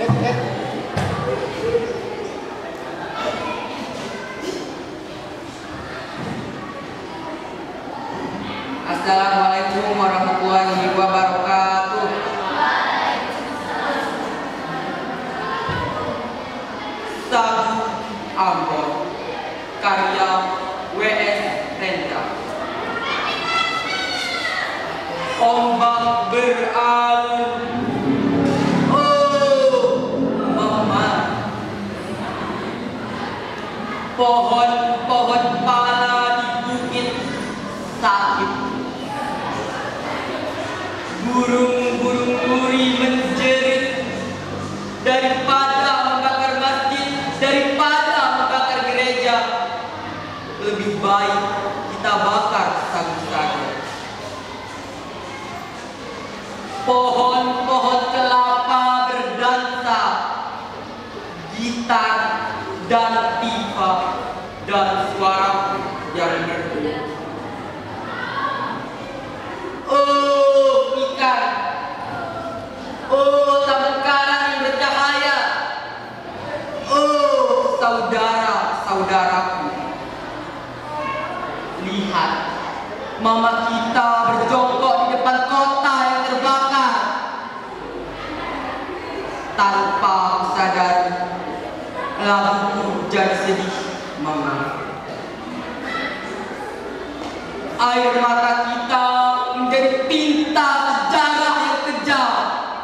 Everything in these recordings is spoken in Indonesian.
Assalamualaikum warahmatullahi wabarakatuh. Sagu Ambon, karya W.S. Rendra. Ombak beralun, oh mama. Pohon-pohon pala di bukit sakit. Burung-burung duri menjerit. Daripada membakar masjid, daripada membakar gereja, lebih baik kita bakar sagu-sagu. Pohon-pohon kelapa berdansa, gitar dan pipa dan suara yang merdu. Oh ikan, oh taman karang yang bercahaya, oh saudara-saudaraku, lihat mama kita berjongkok di depan kota yang terbakar. Tanpa sadari, labuku jadi sedih, mama. Air mata kita menjadi tinta sejarah yang kejam.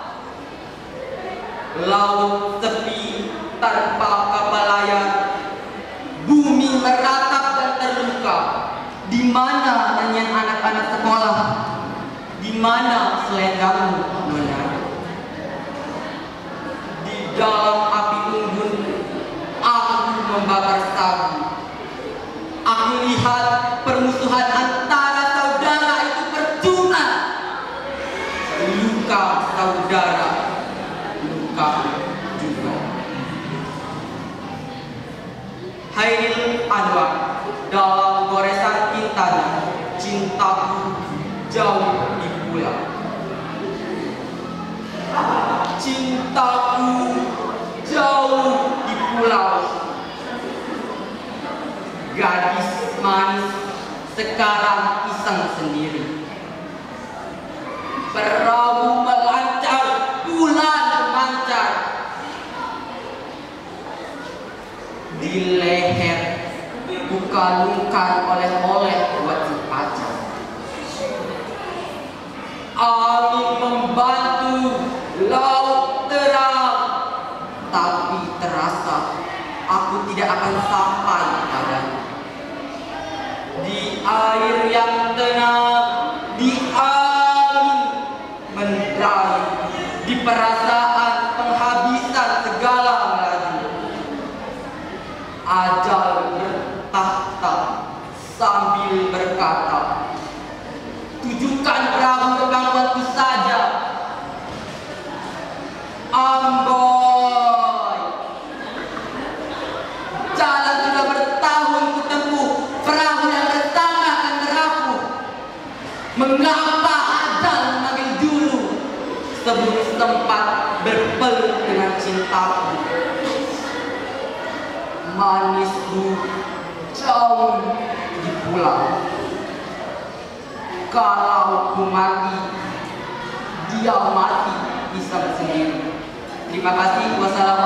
Laut sepi tanpa kapal layar, bumi meratap dan terluka. Di mana nyanyian anak-anak sekolah? Di mana selendangmu, Nona? Di dalam api unggun, aku membakar sagu. Aku lihat permusuhan antara saudara itu percuma. Luka saudara, luka juga. Hairil Anwar dalam goresan tintanya, cintaku jauh di pulau. Cintaku jauh di pulau. Gadis manis sekarang iseng sendiri. Perahu melancar, bulan memancar. Di leher kukalungkan oleh-oleh buat si pacar. Angin membantu, laut terang, tapi terasa aku tidak akan sampai padanya. Di air yang tenang, di angin mendrai, di perasaan penghabisan segala melaju. Ajal bertahta sambil berkata, tujukan perahu kemampuanku saja. Amboi, jalan sudah bertahun kutempuh, perahu yang pertama akan terapuh. Mengapa ajal memanggil dulu sebelum sempat berpeluk dengan cintaku? Manisku jauh di pulau. Kalau ku mati, dia mati bisa sendiri. Terima kasih. Wassalamualaikum.